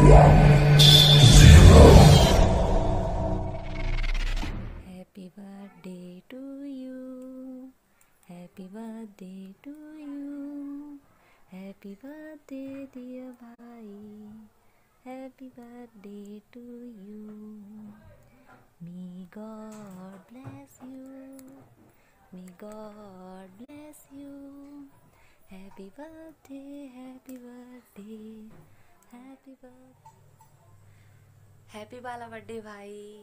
Happy birthday to you. Happy birthday to you. Happy birthday dear bhai. Happy birthday to you. May God bless you. May God bless you. Happy birthday, happy birthday, happy birthday. Happy वाला birthday भाई.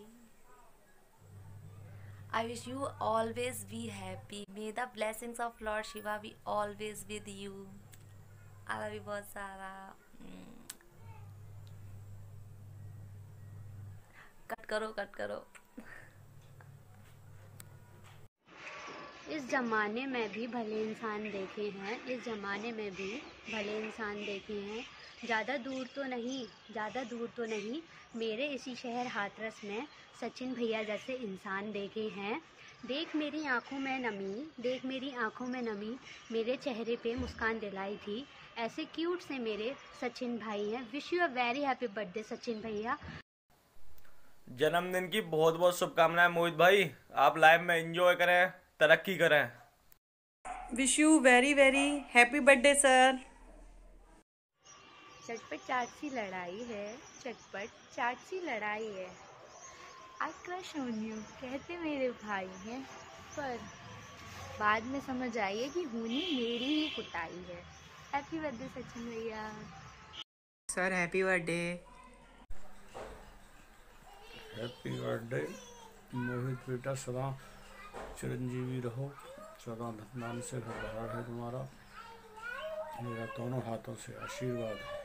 I wish you always be happy. May the blessings of Lord Shiva be always with you. I love you बहुत सारा. Cut करो. इस ज़माने में भी भले इंसान देखे हैं. ज़्यादा दूर तो नहीं मेरे इसी शहर हाथरस में सचिन भैया जैसे इंसान देखे हैं. देख मेरी आंखों में नमी मेरे चेहरे पे मुस्कान दिलाई थी. ऐसे क्यूट से मेरे सचिन भाई हैं. Wish you a very happy birthday Sachin भैया. जन्मदिन की बहुत बहुत शुभकामनाएं मोहित भाई. आप लाइफ में एंजॉय करें, तरक्की करें. Wish you very very happy birthday sir. चटपट चाट सी लड़ाई है. आई क्रश ऑन यू कहते मेरे भाई हैं, पर बाद में समझ आई है कि होनी मेरी ही कुटाई है. हैप्पी बर्थडे सचिन भैया. Sir happy birthday. Happy birthday Mohit बेटा. सदा चिरंजीवी रहो. सदा धनधान्य से घर भरा है तुम्हारा. मेरा दोनों हाथों से आशीर्वाद है.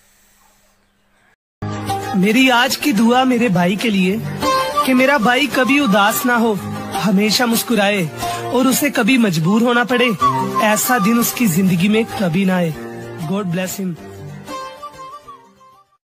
मेरी आज की दुआ मेरे भाई के लिए कि मेरा भाई कभी उदास ना हो, हमेशा मुस्कुराए और उसे कभी मजबूर होना पड़े ऐसा दिन उसकी जिंदगी में कभी ना आए. God bless him.